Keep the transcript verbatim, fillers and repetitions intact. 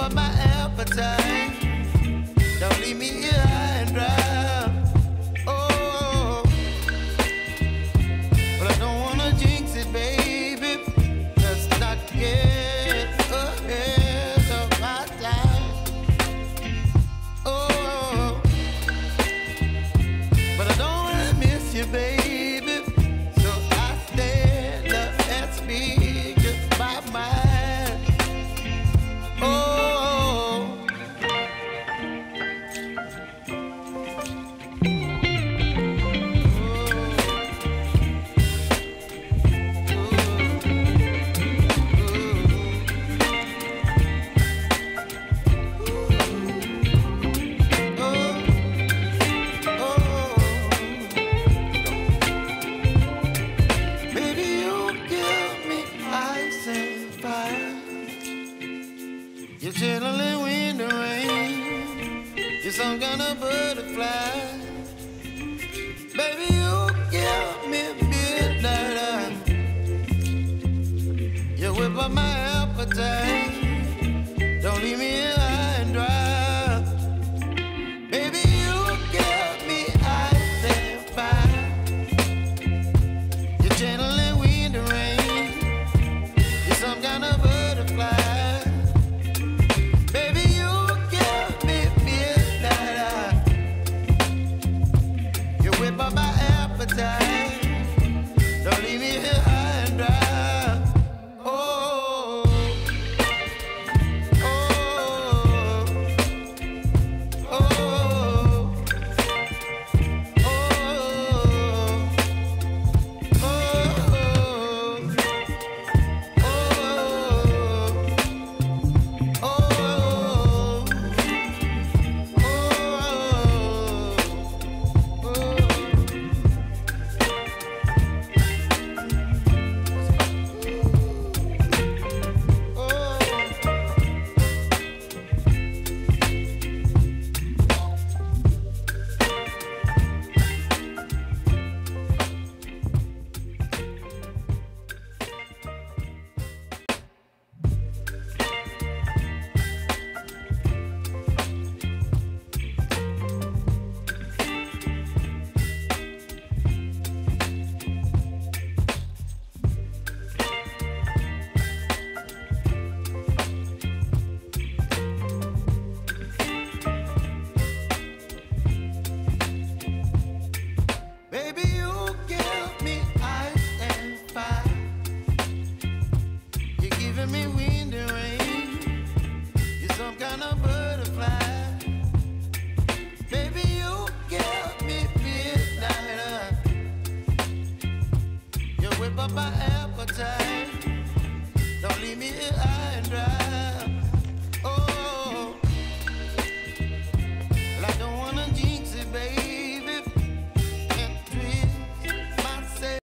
up my appetite. Don't leave me here high and dry. Oh, but I don't wanna jinx it, baby. Let's not get ahead of my time. Oh, but I don't wanna miss you, baby. So I stand up and speak just my mind. Oh. You're chilling wind and rain. You're some kind of butterfly. Baby, you give me midnight. You whip up my appetite. Don't leave me here high and dry. Baby, you give me ice and fire. You're channeling wind and rain. You're some kind of butterfly. Don't leave me here high and dry. Oh, oh, oh, oh, me wind and rain. You're some kind of butterfly. Baby, you give me midnight. You whip up my appetite. Don't leave me here high and dry.